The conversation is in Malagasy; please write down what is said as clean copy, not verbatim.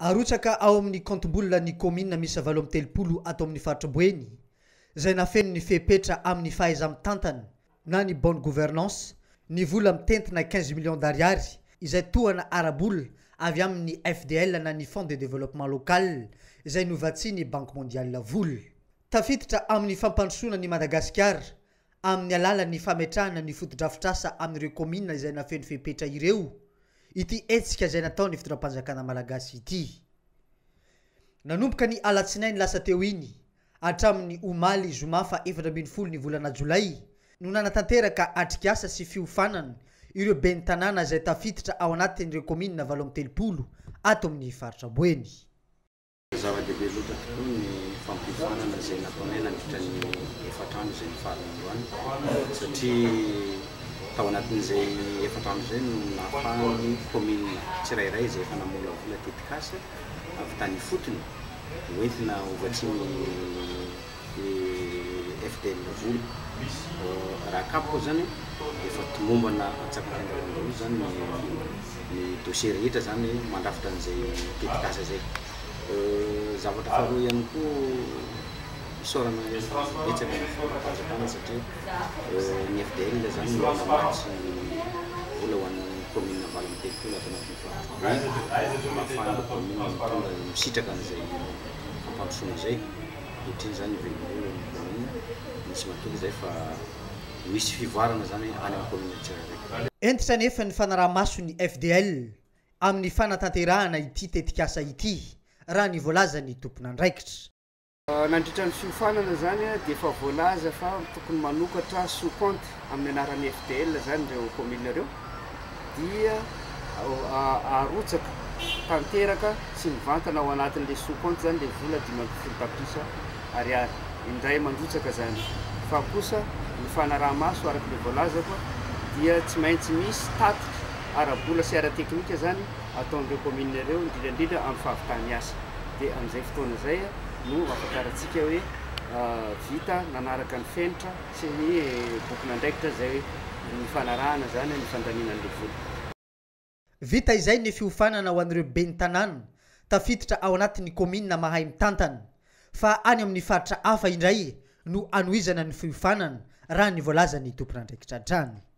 Arotsaka ao amin'ny compte-boule ny commune misy 8 ato amin'ny faritra Boeny izay nafeno ny fepetra amin'ny fahaiza-mitantana na ny bonne gouvernance ny vola mitentina 15 millions d'ariary izay toana arabola avy amin'ny FDL na ny Fonds de développement local izay novatsiny Banque mondiale vola. Tafiditra amin'ny fampandrosoana ny Madagasikara amin'ny alalan'ny fametrahana ny fotodrafitrasa amin'ireo commune izay nafeno fepetra ireo. Ity etsika izay nataony fitondram-panjakana malagasy ity. Nanomboka ny alatsinainy lasa teo iny hatramin'ny omaly zoma fa 4 ny volana Jolay no nanatanteraka atrikasa sy fiofanana ireo ben'ny tanàna izay tafiditra ao anatin'ireo commune 8 ato amin'ny faritra Boeny. Zava-dehibe loatra tokoa ny fampifanana izay nataonay nandritra ny efatrano izay nifarana androany satria tao anatin'izay efatrano izay no nahafahan'ny commune tsirairay izay efa namolavola tetikasa avy tany fotony hoentina hovatsiny FDL vola. Raha kapoko zany efa tomombana atsakatendreo zany ny dossier rehetra zany mandrafitra an'izay tetikasa zay. Zavatra faharoa ihany koa isorana betsaka ny fanjakana satria ny FDL zany namatsy vola ho an'ny commune Valim-telopolo ato anatin'ny faritra mafana commune mitondra misitraka an'izay fampandrosoana zay ohatriny zany velomolo ny commune misy matoky zay fa misy fivoarana zany any amin'ny commune tsirairay. Entitra nefa ny fanaraha-maso ny FDL amin'ny fanatanterahana ity tetikasa ity raha ny voalaza ny tompon'andraikitra. Nandritra ny fiofanana zany dia efa voalaza fa tokony manokatra sous-compte amin'ny anaran'ny FDL zany ireo commune ireo dia arotsaka tanteraka sy mivantana ao anatin'ilay sous-compte zany dia vola 500 tapitrisa ariary indray mandrotsaka zany. Fa kosa ny fanaraha-maso arak'ilay voalazako dia tsy maintsy misy tatitra arabola sy ara-teknika zany ataon'ireo commune ireo indrindra amin'ny fahavitany asa. Dia amin'izay fotoana zay no afataratsika hoe vita nanaraka ny fenitra sy ny bokin'andraikitra zay ny fanarahana zany ny fandaminan'ilay vola. Vita izay ny fiofanana ho an'ireo ben'ny tanàna tafiditra ao anatin'ny commune mahay mitantana fa any amin'ny faritra hafa indray no anohizana ny fiofanana raha ny voalaza ny tompon'andraikitra hatrany.